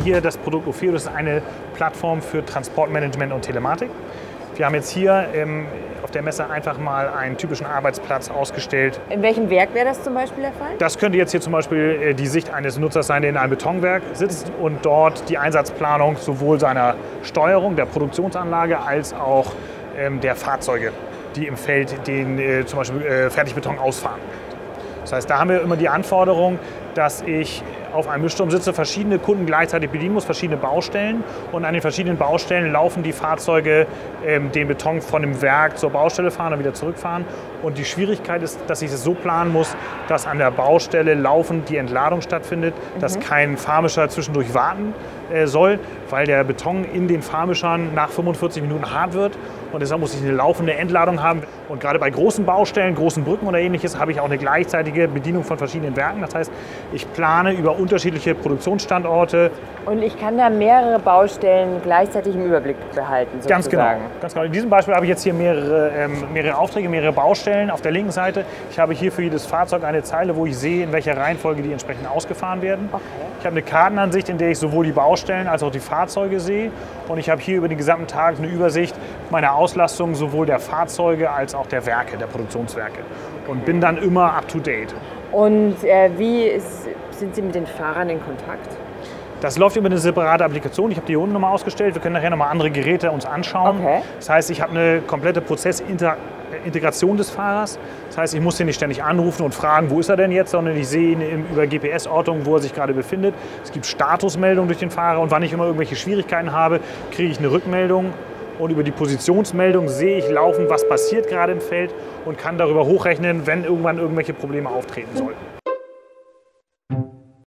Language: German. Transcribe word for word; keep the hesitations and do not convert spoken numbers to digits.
hier das Produkt Ofeo, das ist eine Plattform für Transportmanagement und Telematik. Wir haben jetzt hier ähm, auf der Messe einfach mal einen typischen Arbeitsplatz ausgestellt. In welchem Werk wäre das zum Beispiel der Fall? Das könnte jetzt hier zum Beispiel äh, die Sicht eines Nutzers sein, der in einem Betonwerk sitzt und dort die Einsatzplanung sowohl seiner Steuerung, der Produktionsanlage, als auch ähm, der Fahrzeuge, die im Feld den äh, zum Beispiel äh, Fertigbeton ausfahren. Das heißt, da haben wir immer die Anforderung, dass ich auf einem Mischturm sitze, verschiedene Kunden gleichzeitig bedienen muss, verschiedene Baustellen. Und an den verschiedenen Baustellen laufen die Fahrzeuge ähm, den Beton von dem Werk zur Baustelle fahren und wieder zurückfahren. Und die Schwierigkeit ist, dass ich es so planen muss, dass an der Baustelle laufend die Entladung stattfindet, mhm. dass kein Fahrmischer zwischendurch warten äh, soll, weil der Beton in den Fahrmischern nach fünfundvierzig Minuten hart wird. Und deshalb muss ich eine laufende Entladung haben. Und gerade bei großen Baustellen, großen Brücken oder ähnliches, habe ich auch eine gleichzeitige Bedienung von verschiedenen Werken. Das heißt, ich plane über unterschiedliche Produktionsstandorte. Und ich kann da mehrere Baustellen gleichzeitig im Überblick behalten, sozusagen. Ganz genau, ganz genau. In diesem Beispiel habe ich jetzt hier mehrere, ähm, mehrere Aufträge, mehrere Baustellen auf der linken Seite. Ich habe hier für jedes Fahrzeug eine Zeile, wo ich sehe, in welcher Reihenfolge die entsprechend ausgefahren werden. Okay. Ich habe eine Kartenansicht, in der ich sowohl die Baustellen als auch die Fahrzeuge sehe. Und ich habe hier über den gesamten Tag eine Übersicht meiner Auslastung sowohl der Fahrzeuge als auch der Werke, der Produktionswerke. Und bin dann immer up to date. Und äh, wie ist, sind Sie mit den Fahrern in Kontakt? Das läuft über eine separate Applikation. Ich habe die hier unten nochmal ausgestellt. Wir können nachher nochmal andere Geräte uns anschauen. Okay. Das heißt, ich habe eine komplette Prozessintegration des Fahrers. Das heißt, ich muss den nicht ständig anrufen und fragen, wo ist er denn jetzt, sondern ich sehe ihn über G P S-Ortung, wo er sich gerade befindet. Es gibt Statusmeldungen durch den Fahrer und wann ich immer irgendwelche Schwierigkeiten habe, kriege ich eine Rückmeldung. Und über die Positionsmeldung sehe ich laufend, was passiert gerade im Feld und kann darüber hochrechnen, wenn irgendwann irgendwelche Probleme auftreten sollten.